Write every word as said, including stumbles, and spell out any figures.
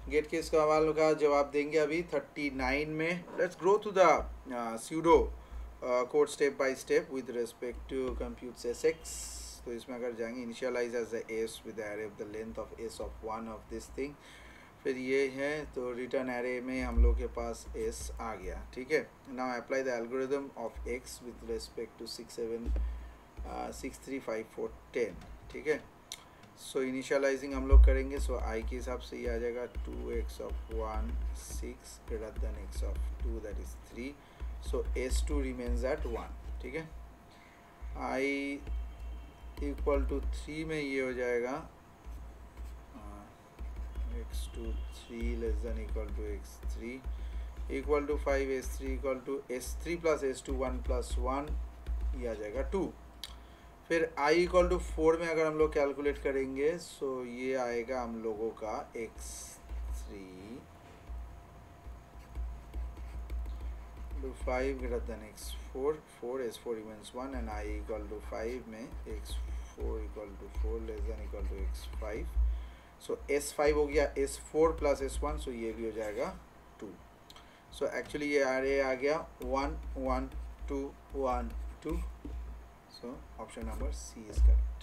Gate के सवाल का जवाब देंगे अभी थर्टी नाइन में. Let's go through the pseudo code step by step with respect to compute s x. तो इसमें अगर जाएंगे initialize as the s with array of the length of s of one of this thing. फिर ये है तो return array में हम लोग के पास एस आ गया. ठीक है. Now apply the algorithm of x with respect to six seven six three five four ten. ठीक है. सो इनिशियलाइजिंग हम लोग करेंगे. सो so, आई के हिसाब से ये आ जाएगा to x of one six greater than x of two that is three. So s two remains at one. ठीक है. आई इक्वल टू थ्री में ये हो जाएगा x two three less than equal to x three equal to five s three equal to s three plus s two one plus one ये आ जाएगा to. फिर i इक्वल टू फोर में अगर हम लोग कैलकुलेट करेंगे सो ये आएगा हम लोगों का x three two five greater than x four four s four remains one and i equal to five में x four equal to four less than equal to x five. So s five हो गया s four plus s one. So ये भी हो जाएगा to. So actually ये आरे आ गया one one two one two. So option number C is correct.